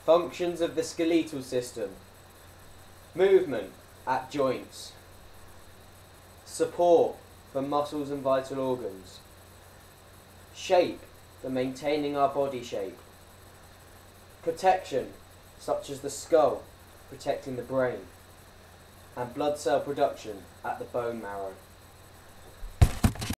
Functions of the skeletal system. Movement at joints. Support for muscles and vital organs. Shape for maintaining our body shape. Protection, such as the skull protecting the brain. And blood cell production at the bone marrow.